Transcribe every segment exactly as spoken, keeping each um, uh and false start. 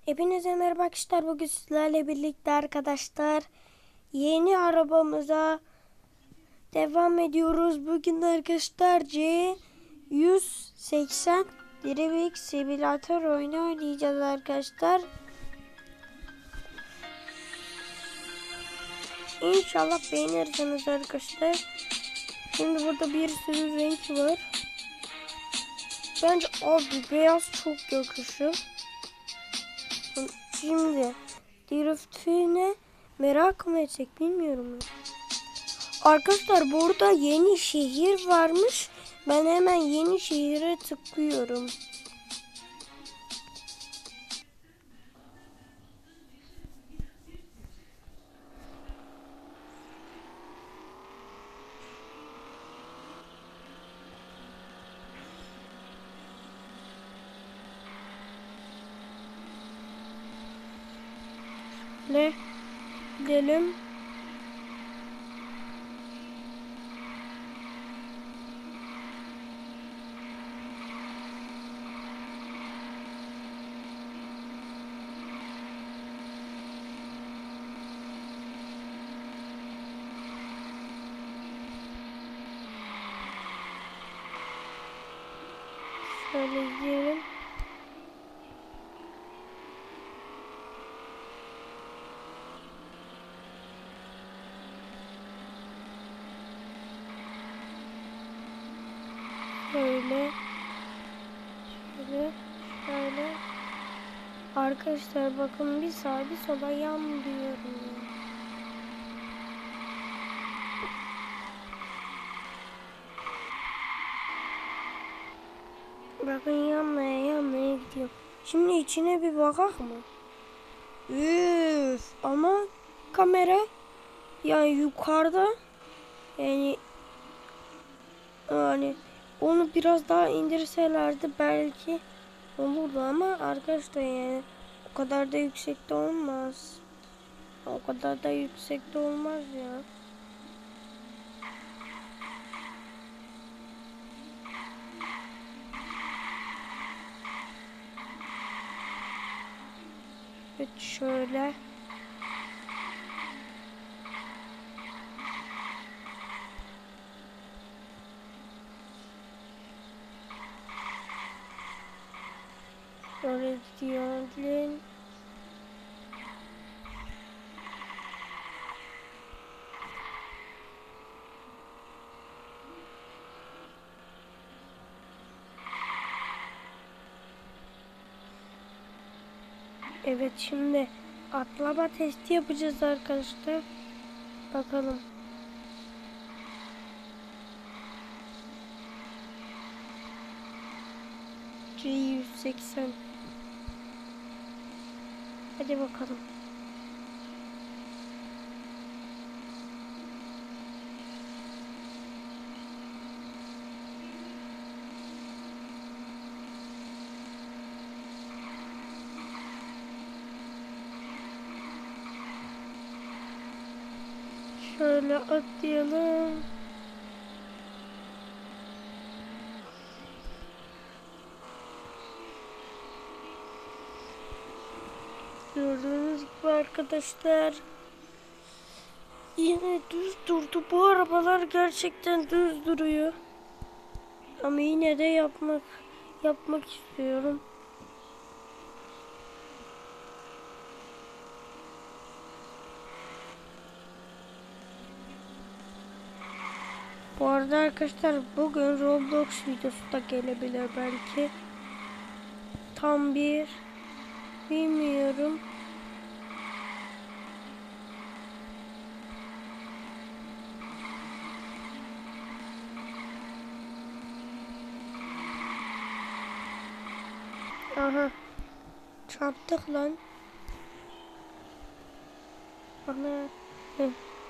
Hepinize merhaba arkadaşlar. Bugün sizlerle birlikte arkadaşlar yeni arabamıza devam ediyoruz. Bugün arkadaşlar C yüz seksen Direkt Simülatör oyunu oynayacağız arkadaşlar. İnşallah beğenirsiniz arkadaşlar. Şimdi burada bir sürü renk var. Bence abi beyaz çok yakışır. Şimdi driftine merak mı etsek bilmiyorum. Arkadaşlar burada yeni şehir varmış. Ben hemen yeni şehire tıklıyorum. Ne? Gidelim. Şöyle gidelim. Şöyle. Şöyle. Şöyle. Arkadaşlar bakın bir sağa bir sola yanmıyorum ya. Bakın yanmaya yanmaya gidiyor. Şimdi içine bir bakak mı? Üf, ama kamera yani yukarıda, yani yani onu biraz daha indirselerdi belki olurdu ama arkadaşlar yani o kadar da yüksekte olmaz. O kadar da yüksekte olmaz ya. Evet şöyle. Şöyle diyelim. Evet şimdi atlama testi yapacağız arkadaşlar. Bakalım. C yüz seksen. Hadi bakalım. Şöyle atlayalım. Gördüğünüz gibi arkadaşlar yine düz durdu. Bu arabalar gerçekten düz duruyor. Ama yine de yapmak yapmak istiyorum. Bu arada arkadaşlar bugün Roblox videosu da gelebilir belki. Tam bir bilmiyorum. Aha. Çarptık lan. Ana. Hı.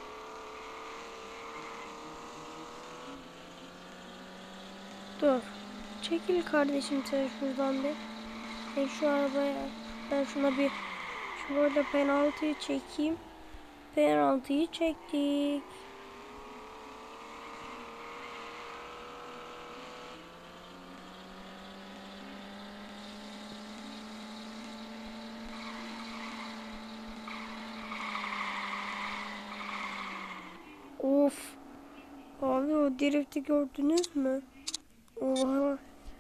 Dur. Çekil kardeşim sen şuradan bir. Ben şu arabaya, ben şuna bir şurada penaltıyı çekeyim. Penaltıyı çektik. Of. Abi o drifti gördünüz mü? Oha.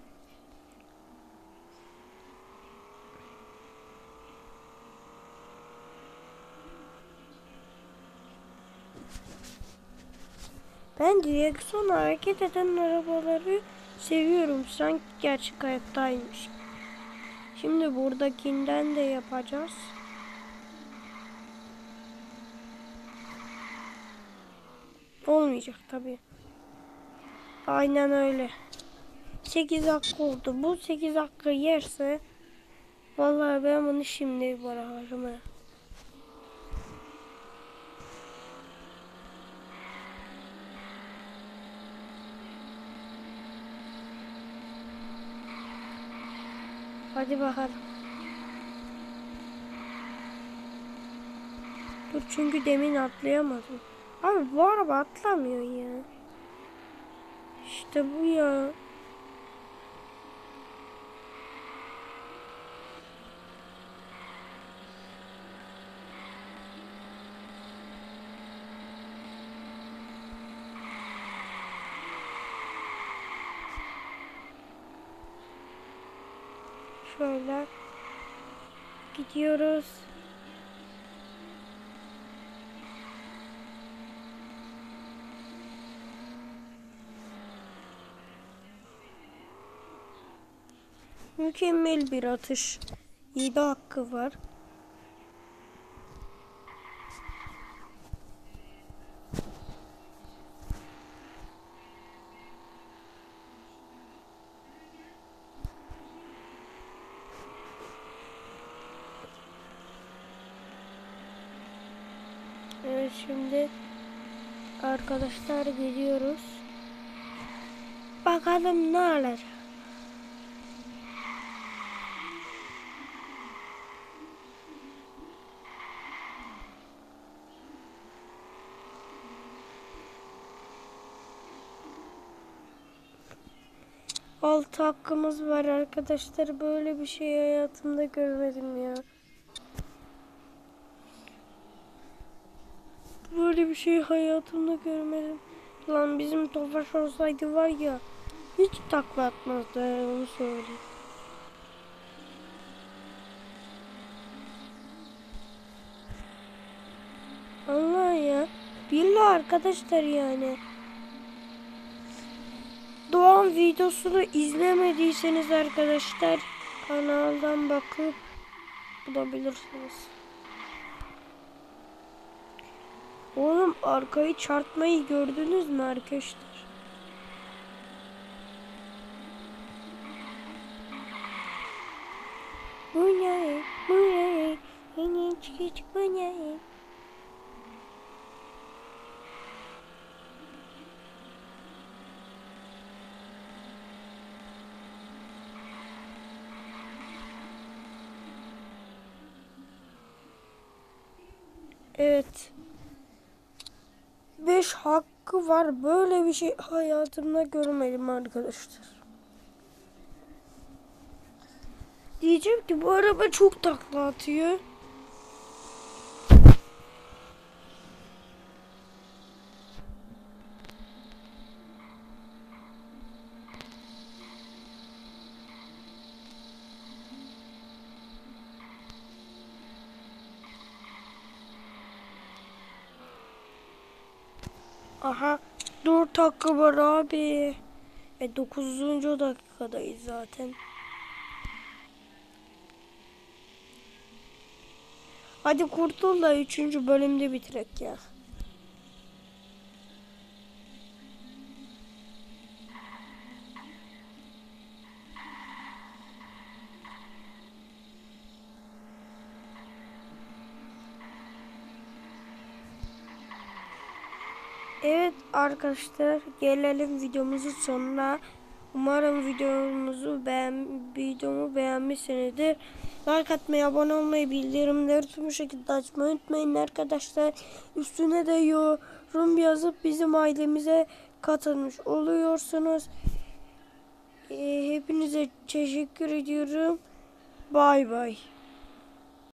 Ben direksiyon hareket eden arabaları seviyorum. Sanki gerçek hayattaymış. Şimdi buradakinden de yapacağız. Olmayacak tabii. Aynen öyle. sekiz dakika oldu. Bu sekiz dakika yerse vallahi ben bunu şimdi bırakırım. He. Hadi bakalım. Dur çünkü demin atlayamadım. Abi bu araba atlamıyor ya. İşte bu ya. Şöyle gidiyoruz. Mükemmel bir atış. yedi hakkı var. Evet şimdi arkadaşlar gidiyoruz. Bakalım ne olacak. Altı hakkımız var arkadaşlar. Böyle bir şey hayatımda görmedim ya. Böyle bir şey hayatımda görmedim. Lan bizim Tofaş olsaydı var ya hiç takla atmazdı, onu söyleyeyim. Allah ya. Billahi arkadaşlar yani. Doğan videosunu izlemediyseniz arkadaşlar kanaldan bakıp bulabilirsiniz. Oğlum arkayı çarpmayı gördünüz mü arkadaşlar? Bu ne? Bu ne? Yine çıkış bu ne? Evet. beş hakkı var. Böyle bir şey hayatımda görmedim arkadaşlar. Diyeceğim ki bu araba çok takla atıyor. Aha dört hakkı var abi. E dokuzuncu dakikadayız zaten. Hadi kurtul da üçüncü bölümde bitirek ya. Evet arkadaşlar gelelim videomuzun sonuna. Umarım videomuzu beğen videomu beğenmişsinizdir. Like atmayı, abone olmayı, bildirimleri tüm şekilde açmayı unutmayın arkadaşlar. Üstüne de yorum yazıp bizim ailemize katılmış oluyorsunuz. Ee, hepinize teşekkür ediyorum. Bay bay.